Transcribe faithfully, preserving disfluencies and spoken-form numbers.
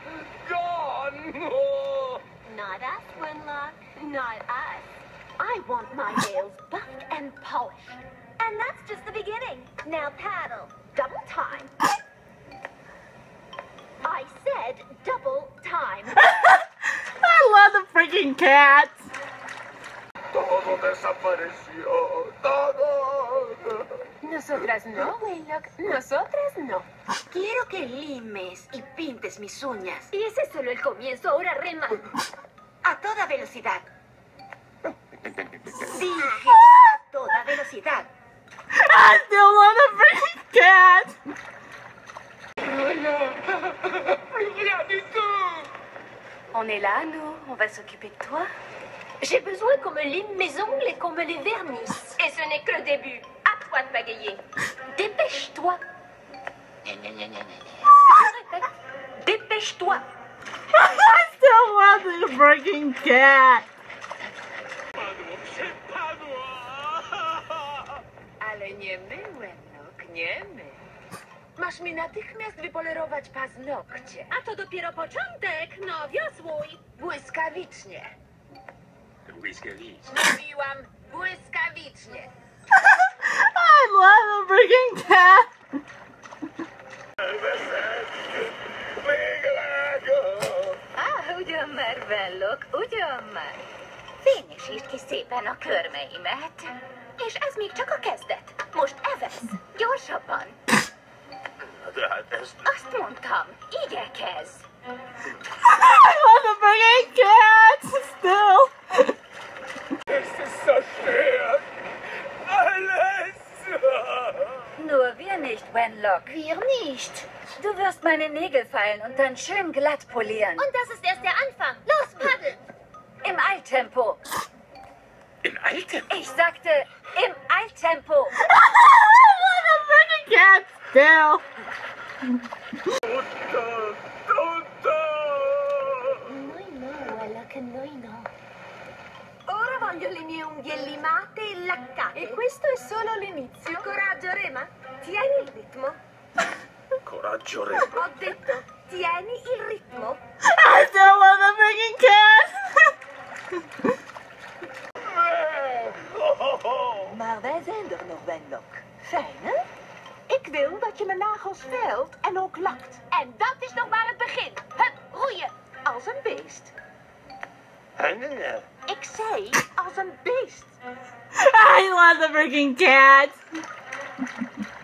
Gone! Oh. Not us, Wenlock. Not us. I want my nails buffed and polished. And that's just the beginning. Now paddle. Double time. I said double time. I love the freaking cats. Todo desapareció. Todo. Nosotras no, Wenlock. Nosotras no. Quiero que limes y pintes mis uñas Y ese es solo el comienzo. Ahora rema. a toda velocidad. Dije a toda velocidad. I still love the freaking cats. On est là, nous. On va s'occuper de toi. J'ai besoin qu'on me lime mes ongles et qu'on me les vernisse. Et ce n'est que le début. À toi de bagayer. Dépêche-toi. Répète. Dépêche-toi. I still love the freaking cat. Ale nie my, Wenlock, nie my. Masz mi natychmiast wypolerować paznokcie. A to dopiero początek. No, wiosłuj. Błyskawicznie. Błyskawicznie. Mówiłam błyskawicznie. I love the freaking cat. Ah, ugyan már, Wenlock, ugyan már. Fényesítsd ki szépen a körmeimet. És ez még csak a kezdet. Most evesz. Gyorsabban. De hát ezt... Azt mondtam, igyekezz. I love the freaking cats still. Es ist so schwer. Alles. Nur wir nicht, Wenlock. Wir nicht. Du wirst meine Nägel feilen und dann schön glatt polieren. Und das ist erst der Anfang. Los, paddel. Im Eiltempo. Im Alten? Ich sagte, im Eiltempo. I love the freaking cats still. Tutto, tutto. Noi no, Wenlock, noi no. Ora voglio le mie unghie limate e laccate. E questo è solo l'inizio. Coraggio, Rema. Tieni il ritmo. Coraggio, Re. Ho detto, tieni il ritmo. I still love the freaking cats. Maar wij zijn er nog, Wenlock. Fijn, hè? Ik wil dat je mijn nagels veilt en ook lakt. En dat is nog maar het begin. Hup, roeien. Als een beest. Hangende. Ik zei, als een beest. I love the freaking cats.